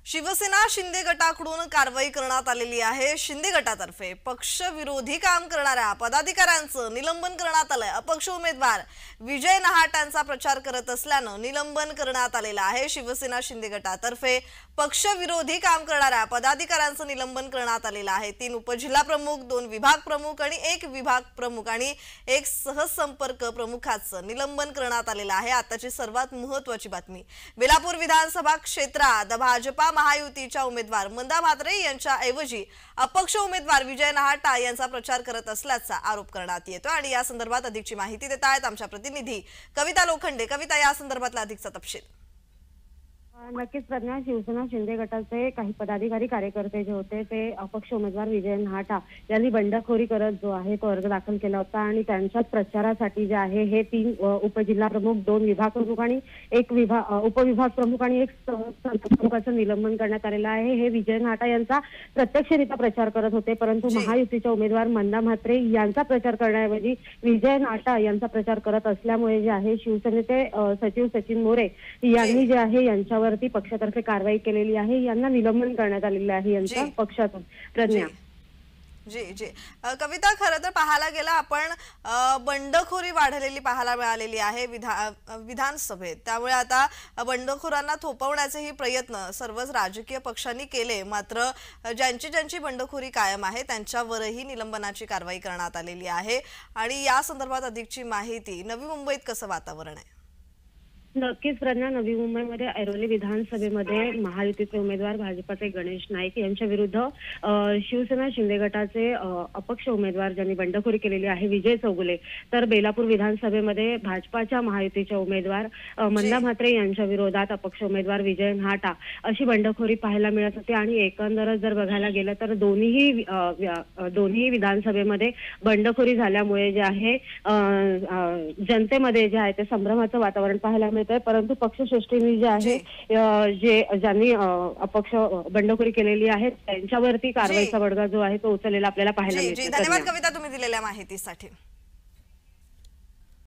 शिवसेना शिंदे गटाकडून कारवाई करण्यात आलेली आहे। शिंदे गटातर्फे पक्ष विरोधी काम करणाऱ्या पदाधिकाऱ्यांचं निलंबन करण्यात आलंय। अपक्ष उमेदवार विजय नहाट यांचा प्रचार करत असल्यानं निलंबन करण्यात आलेलं आहे। शिवसेना शिंदे गटातर्फे पक्ष विरोधी काम करणाऱ्या पदाधिकाऱ्यांचं निलंबन करण्यात आलेलं आहे। 3 उपजिल्हा प्रमुख, 2 विभाग प्रमुख आणि 1 विभाग प्रमुख आणि 1 सहसंपर्क प्रमुखाचं निलंबन करण्यात आलेलं आहे। आताची सर्वात महत्त्वाची बातमी, बेलापूर विधानसभा क्षेत्रात भाजपा महायुतीच्या उमेदवार मंदा म्हात्रे यांच्या ऐवजी अपक्ष उमेदवार विजय नहाट यांचा प्रचार करत असल्याचा आरोप करण्यात येतो आणि या संदर्भात अधिकची माहिती देत आहेत आमच्या प्रतिनिधी कविता लोखंडे। कविता, या संदर्भातला अधिकचा तपशील। नक्कीच प्रज्ञा, शिवसेना शिंदे गटाचे काही पदाधिकारी कार्यकर्ते जे होते ते अपक्ष उमेदवार विजय नहाट यांनी बंडखोरी करत जो आहे तो अर्ज दाखल केला होता आणि त्यांच्याच प्रचारासाठी जे आहे हे 3 उपजिल्हा प्रमुख, 2 विभाग प्रमुख आणि 1 उपविभाग प्रमुख आणि 1 प्रमुखाचं निलंबन करण्यात आलेलं आहे। हे विजय नहाट यांचा प्रत्यक्षरित्या प्रचार करत होते, परंतु महायुतीच्या उमेदवार मंदा म्हात्रे यांचा प्रचार करण्याऐवजी विजय नहाट यांचा प्रचार करत असल्यामुळे जे आहे शिवसेनेचे सचिव सचिन मोरे यांनी जे आहे यांच्यावर पक्षातर्फे कारवाई केलेली आहे। यांना निलंबन करण्यात आलेले आहे यांच्या पक्षातून। प्रज्ञा जी जी कविता, खरं तर पाहायला गेला आपण बंडखोरी वाढलेली पाहायला मिळालेली आहे विधानसभेत। त्यामुळे आता बंडखोरांना थोपवण्याचे प्रयत्न सर्वच राजकीय पक्षांनी केले, मात्र ज्यांची बंडखोरी कायम आहे त्यांच्यावरही निलंबनाची कारवाई करण्यात आलेली आहे। आणि या संदर्भात अधिकची माहिती, नवी मुंबईत कसं वातावरण आहे? नक्कीच प्रज्ञा, नवी मुंबईमध्ये ऐरोली विधानसभेमध्ये महायुतीचे उमेदवार भाजपाचे गणेश नाईक यांच्या विरुद्ध शिवसेना शिंदे गटाचे अपक्ष उमेदवार ज्यांनी बंडखोरी केलेली आहे विजय चौगुले, तर बेलापूर विधानसभेमध्ये भाजपाच्या महायुतीच्या उमेदवार मंदा म्हात्रे यांच्या विरोधात अपक्ष उमेदवार विजय नहाट अशी बंडखोरी पाहायला मिळत होती। आणि एकंदरच जर बघायला गेलं तर दोन्ही विधानसभेमध्ये बंडखोरी झाल्यामुळे जे आहे जनतेमध्ये जे आहे ते संभ्रमाचं वातावरण पाहायला मिळतं। परंतु पक्षश्रेष्ठींनी जे आहे ज्यांनी अपक्ष बंडखोरी केलेली आहे त्यांच्यावरती कारवाईचा बडगा जो आहे तो उचललेला आपल्याला पाहायला मिळतो। धन्यवाद कविता, तुम्ही दिलेल्या माहितीसाठी।